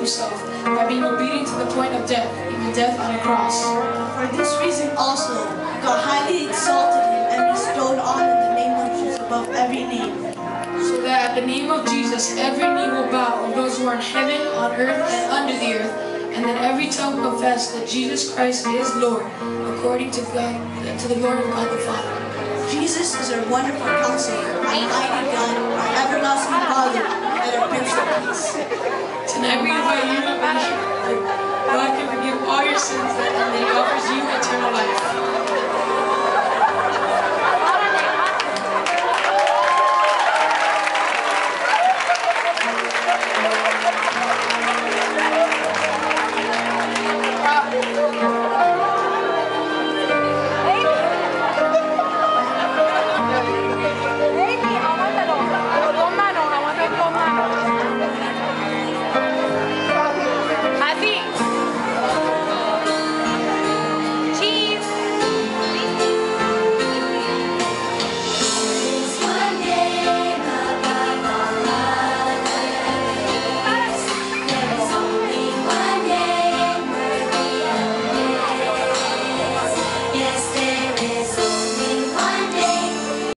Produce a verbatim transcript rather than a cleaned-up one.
himself by being obedient to the point of death, even death on a cross. For this reason also, God highly exalted him and bestowed on him the name which is above every name. So that at the name of Jesus, every knee will bow of those who are in heaven, on earth, and under the earth, and that every tongue confess that Jesus Christ is Lord, according to God, to the glory of God the Father. Jesus is our wonderful counselor, our mighty God, our everlasting Father, and our Prince of Peace. Tonight we invite you to believe that God can forgive all your sins and that He offers you eternal life.